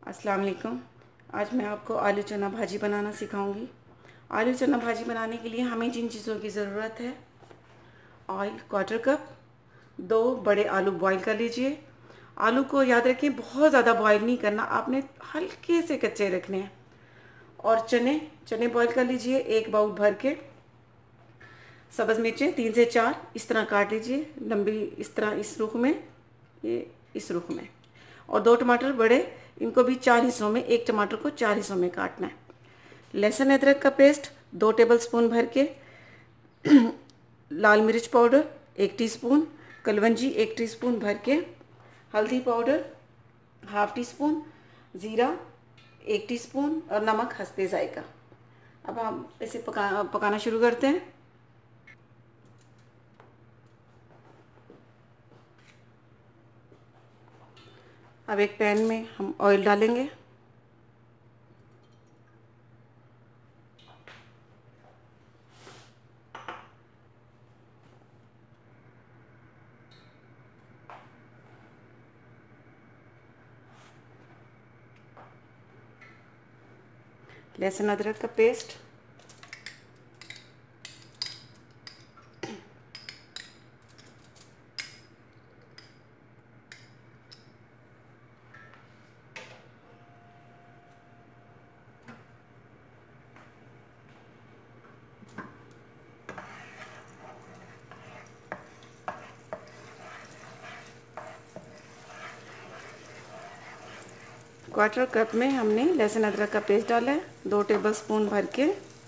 अस्सलाम वालेकुम। आज मैं आपको आलू चना भाजी बनाना सिखाऊंगी। आलू चना भाजी बनाने के लिए हमें जिन चीज़ों की ज़रूरत है: ऑयल क्वार्टर कप, 2 बड़े आलू बॉईल कर लीजिए। आलू को याद रखें बहुत ज़्यादा बॉईल नहीं करना, आपने हल्के से कच्चे रखने हैं। और चने चने बॉईल कर लीजिए 1 बाउल भर के। सब्ज़ मिर्चें 3 से 4 इस तरह काट लीजिए, लंबी इस तरह, इस रुख में, ये इस रुख में। और 2 टमाटर बड़े, इनको भी 4 हिस्सों में, एक टमाटर को 4 हिस्सों में काटना है। लहसुन अदरक का पेस्ट 2 टेबलस्पून भर के। लाल मिर्च पाउडर 1 टीस्पून, कलवंजी 1 टीस्पून भर के, हल्दी पाउडर हाफ टी स्पून, ज़ीरा 1 टीस्पून और नमक हस्बे जायका। अब हम इसे पकाना शुरू करते हैं। अब एक पैन में हम ऑयल डालेंगे। लहसुन अदरक का पेस्ट, क्वार्टर कप में हमने लहसुन अदरक का पेस्ट डाला है, 2 टेबलस्पून भर के।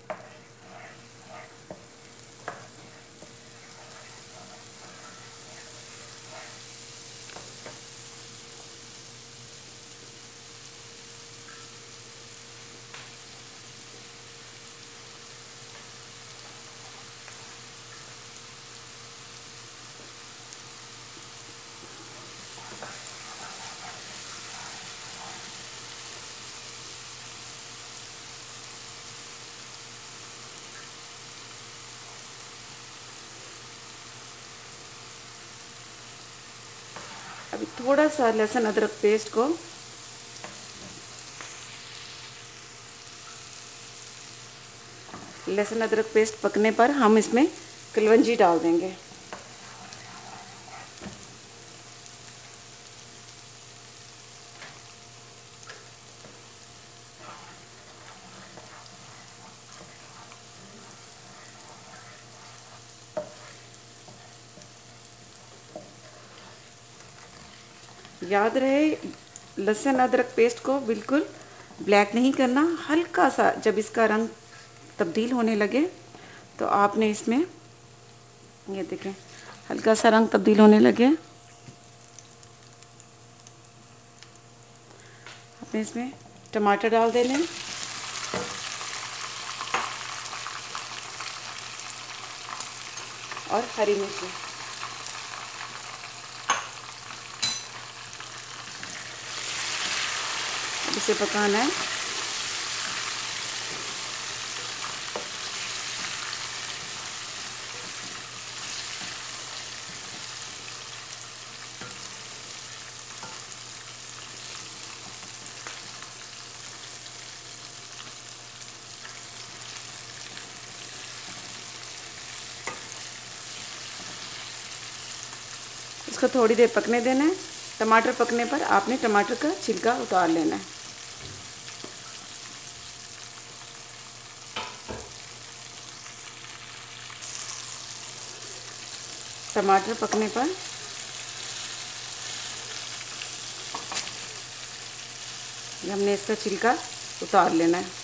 अभी थोड़ा सा लहसुन अदरक पेस्ट को लहसुन अदरक पेस्ट पकने पर हम इसमें कलवंजी डाल देंगे। याद रहे, लहसुन अदरक पेस्ट को बिल्कुल ब्लैक नहीं करना। हल्का सा जब इसका रंग तब्दील होने लगे तो आपने इसमें, ये देखें, हल्का सा रंग तब्दील होने लगे, आपने इसमें टमाटर डाल देने और हरी मिर्ची। अब इसे पकाना है। इसको थोड़ी देर पकने देना है। टमाटर पकने पर आपने टमाटर का छिलका उतार लेना है। टमाटर पकने पर हमने इसका छिलका उतार लेना है।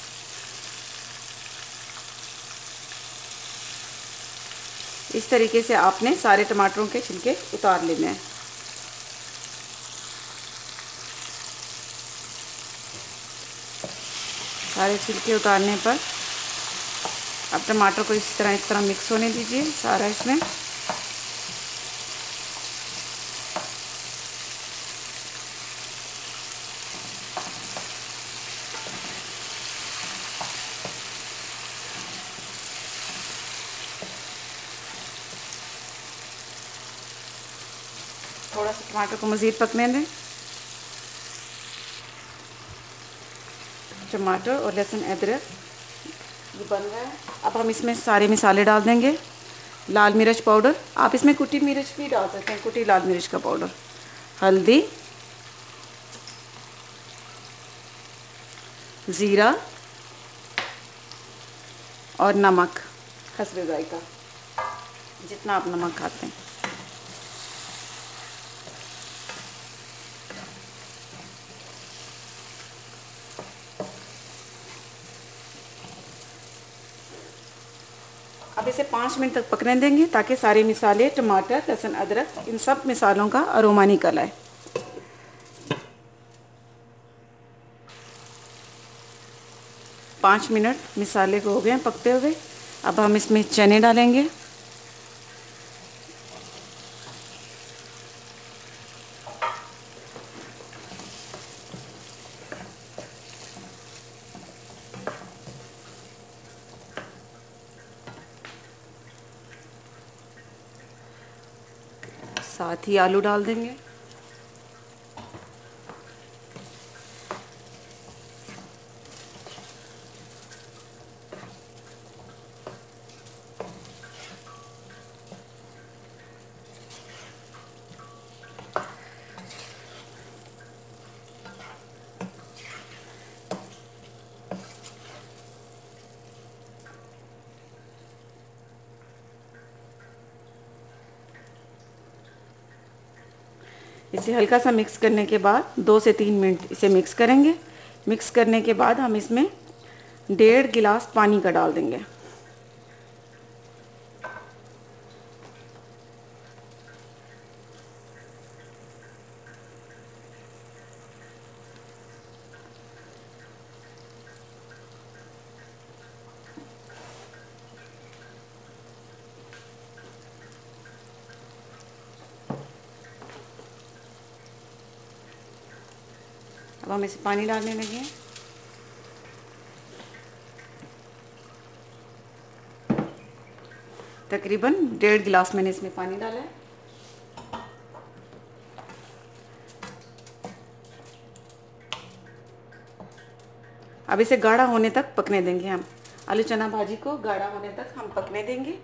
इस तरीके से आपने सारे टमाटरों के छिलके उतार लेने हैं। सारे छिलके उतारने पर अब टमाटर को इस तरह मिक्स होने दीजिए सारा इसमें। थोड़ा सा टमाटर को मज़ीद पकने दें। टमाटर और लहसुन अदरक ये बन रहा है। अब हम इसमें सारे मसाले डाल देंगे। लाल मिर्च पाउडर, आप इसमें कुटी मिर्च भी डाल सकते हैं, कुटी लाल मिर्च का पाउडर, हल्दी, ज़ीरा और नमक हस्बे जायका, जितना आप नमक खाते हैं। अब इसे 5 मिनट तक पकने देंगे ताकि सारे मसाले, टमाटर, लहसुन, अदरक, इन सब मसालों का अरोमा निकल आए। पाँच मिनट मसाले को हो गए पकते हुए। अब हम इसमें चने डालेंगे। साथ ही आलू डाल देंगे। इसे हल्का सा मिक्स करने के बाद 2 से 3 मिनट इसे मिक्स करेंगे। मिक्स करने के बाद हम इसमें 1.5 गिलास पानी का डाल देंगे। अब हम इसे पानी डालने लगे हैं। तकरीबन 1.5 गिलास मैंने इसमें पानी डाला है। अब इसे गाढ़ा होने तक पकने देंगे। हम आलू चना भाजी को गाढ़ा होने तक हम पकने देंगे।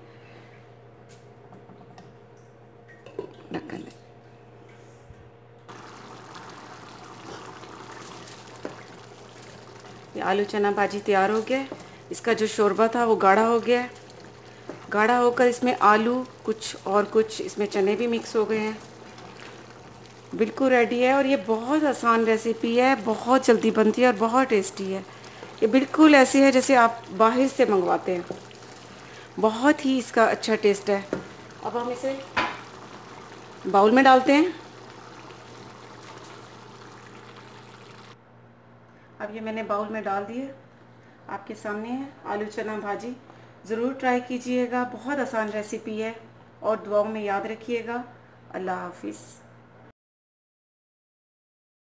ढक्कन दे। ये आलू चना भाजी तैयार हो गया। इसका जो शोरबा था वो गाढ़ा हो गया। गाढ़ा होकर इसमें आलू कुछ इसमें चने भी मिक्स हो गए हैं। बिल्कुल रेडी है और ये बहुत आसान रेसिपी है, बहुत जल्दी बनती है और बहुत टेस्टी है। ये बिल्कुल ऐसी है जैसे आप बाहर से मंगवाते हैं। बहुत ही इसका अच्छा टेस्ट है। अब हम इसे बाउल में डालते हैं। अब ये मैंने बाउल में डाल दिए, आपके सामने है आलू चना भाजी। ज़रूर ट्राई कीजिएगा, बहुत आसान रेसिपी है और दुआओं में याद रखिएगा। अल्लाह हाफिज़।